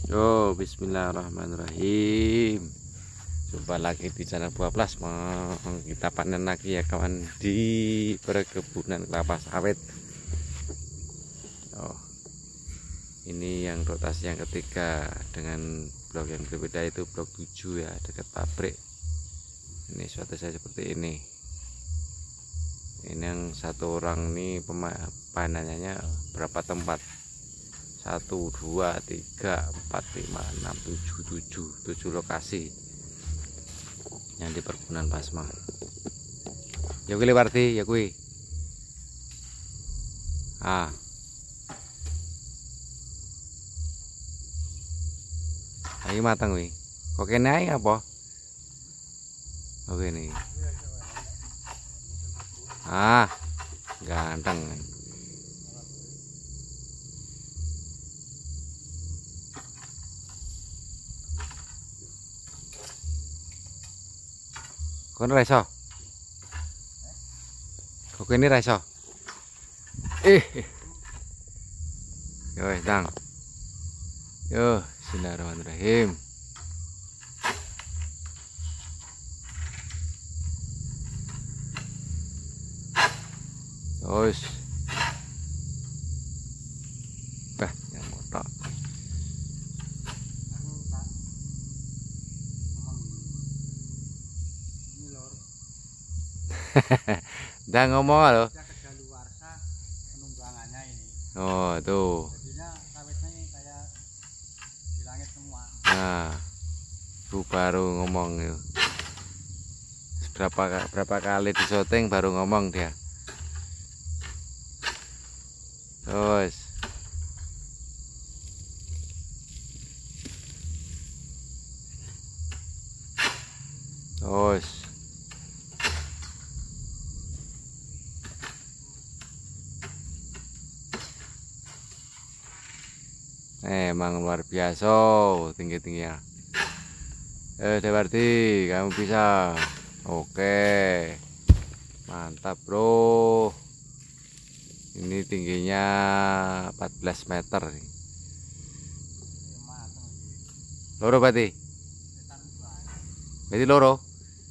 Yo, bismillahirrahmanirrahim. Jumpa lagi di channel Buah Plasma. Kita panen lagi ya kawan di perkebunan kelapa sawit. Oh, ini yang rotasi yang ketiga dengan blok yang berbeda, itu blok 7 ya, dekat pabrik. Ini suatu saya seperti ini. Ini yang satu orang nih panenannya berapa tempat? 1, 2, 3, 4, 5, 6, 7 lokasi yang di perkebunan Plasma. Ya kuwi Warti, ya kuwi. Ayo matang kuwi. Kok kene ae apa? Oke nih. Ganteng. Kon ra iso. Kok ini ra iso. Yo, Dang. Yo, bismillahirrahmanirrahim. Terus. Yang motor. Dah ngomong lo. Oh tuh. Jadinya sawitnya kayak di langit semua. Nah, bu baru ngomong yuk. Berapa kali di syuting baru ngomong dia. Terus. Terus. Emang luar biasa tinggi-tingginya. Dewarti, kamu bisa. Oke, mantap bro. Ini tingginya 14 meter. Loro berarti? Berarti loro.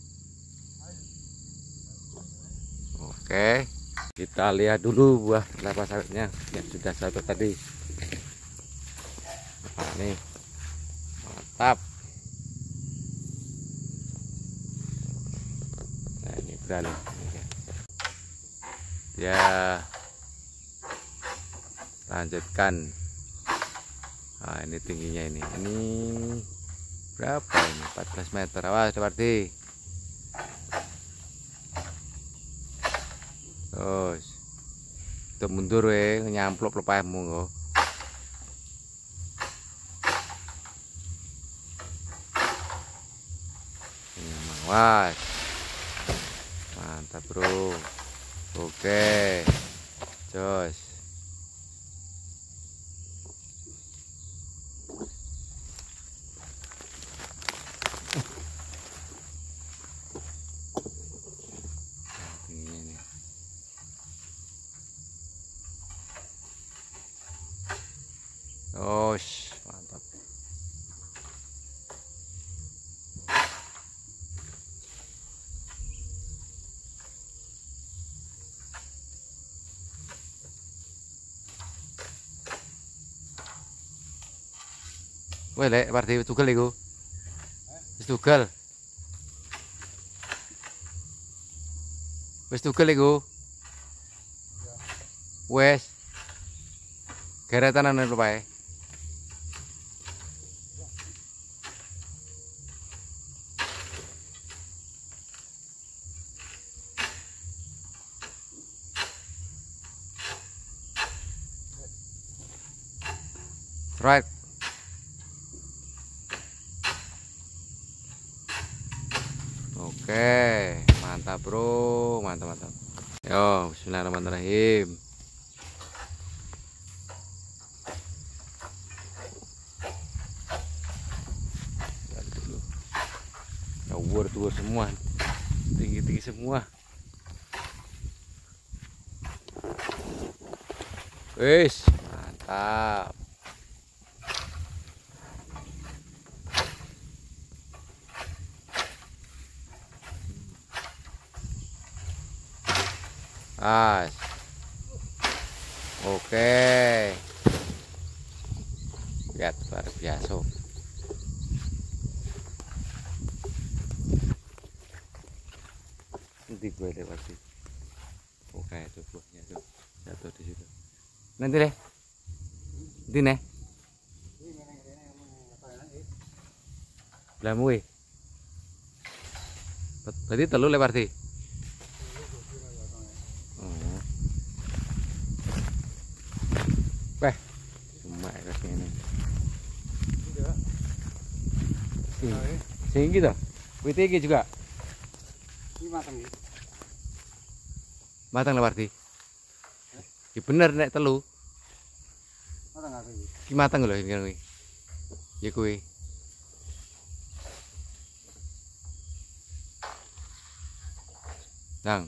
Oke, kita lihat dulu buah kelapa sawitnya yang sudah satu tadi. Nih, mantap. Nah, ini berani ya, lanjutkan. Nah, ini tingginya ini berapa ini? 14 meter. Awas seperti terus itu mundur nyamplok lepasmu kok. Wah, mantap bro. Oke, jos. Mantap. Wes lek parti tugel iku. Wis tugel. Wis tugel iku. Wes. Geretan ana pae. Right. Oke, mantap bro, mantap. Yo, bismillahirrahmanirrahim. Tower semua, tinggi semua. Wis, mantap. As. Oke. Lihat luar biasa. Nanti gue lewat sih. Oke, itu buahnya tuh jatuh di situ. Nanti deh. Nanti nih. Belamu weh. Berarti telu lebar sih. Oh. Weh, cuma ke sini. Sing gitu. Wit iki juga. Ini matang iki. Matang lebar sih. Ki bener nek telu. Matang gak iki? Ki matang lho iki kuwi. Ya kuwi. Nang.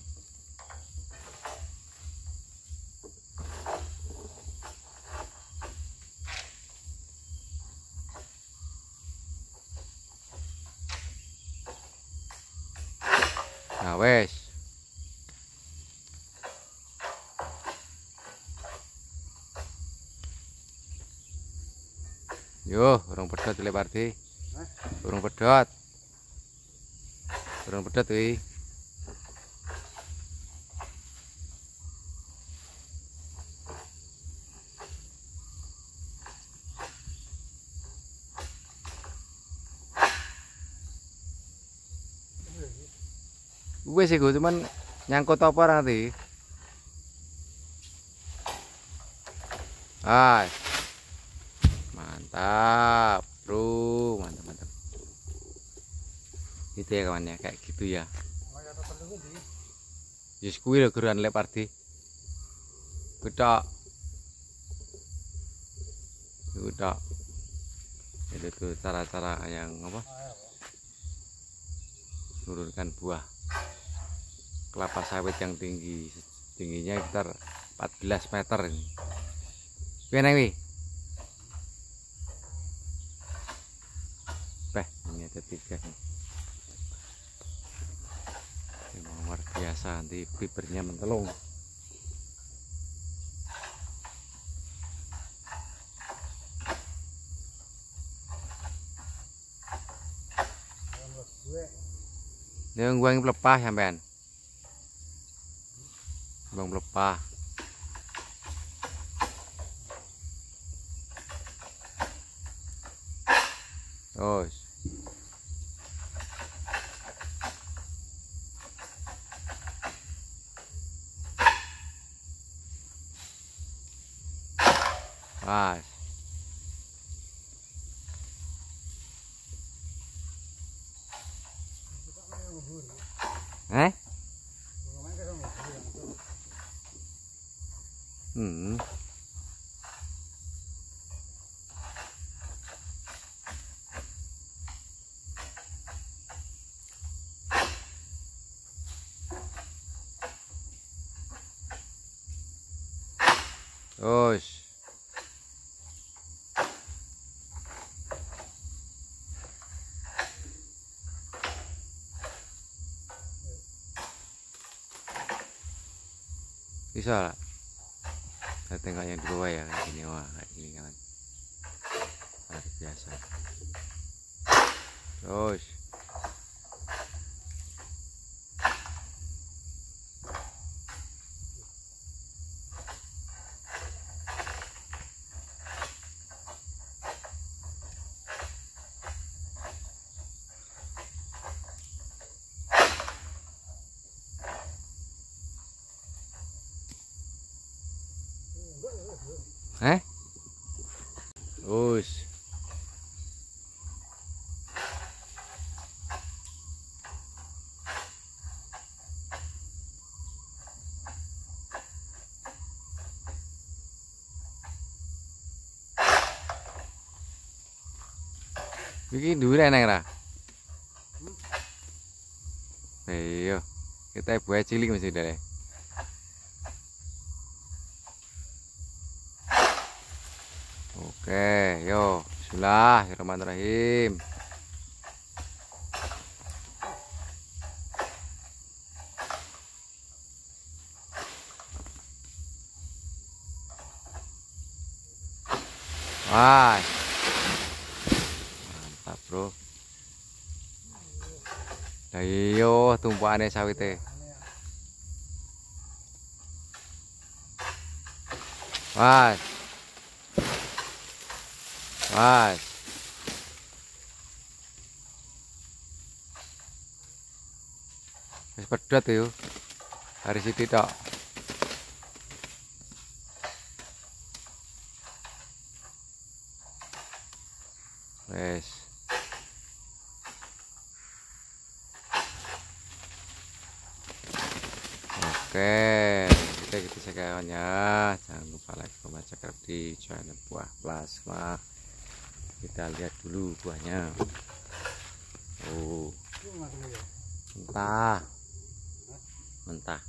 Nah, wes. Yo, urung pedot lebar di. Urung pedot. Urung pedot kuwi. Wes iku cuman nyangkut apa nanti. Ah. Mantap, bro. Mantap, mantap. Itu ya kawannya, kayak gitu ya. Yes, kuwi lho geran lek pardi. Kutok. Kutok. Itu tuh cara-cara yang apa? Menurunkan buah kelapa sawit yang tingginya sekitar 14 meter ini. Piye wi? Ini ada 3 nih. Ini luar biasa, nanti fibernya mentelung. Ini gua yang pelepah sampean. Bang pelepah. Terus. Pas. Eh? Terus. Bisa lah. Saya tengok yang di bawah ya kayak gini, wah kayak gini kan. Luar biasa. Terus. Terus. Bikin dulu neng ra. Ayo, kita buat cilik masih deh. Oke, yo, bismillahirrahmanirrahim. Wah, mantap bro. Lah iyo tumpukane sawite. Wah. Wah. Wis pedhot yo. Hari sithik tok. Wes. Oke, kita gitu saja kawan ya. Jangan lupa like, comment, subscribe di channel Buah Plasma. Kita lihat dulu buahnya. Oh, mentah, mentah.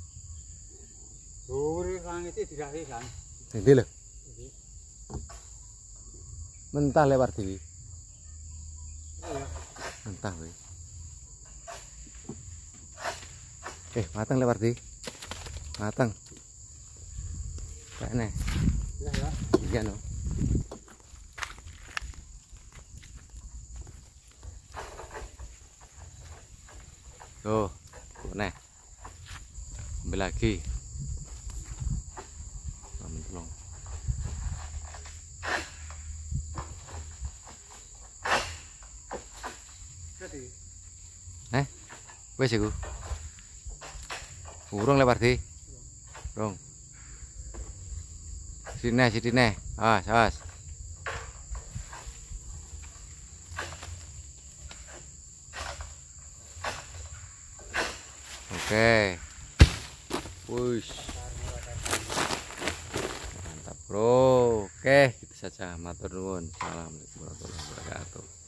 Ini loh, mentah lewat dewi. Mentah weh. Matang lewat di. Matang. Kayak nih. Iya no. Tuh, nih. Ambil lagi. Tolong. Wes iku. Urung lebar di. Rong. Sini. Awas. Oke. Wush. Mantap, bro. Oke, gitu saja. Matur nuwun. Assalamualaikum warahmatullahi wabarakatuh.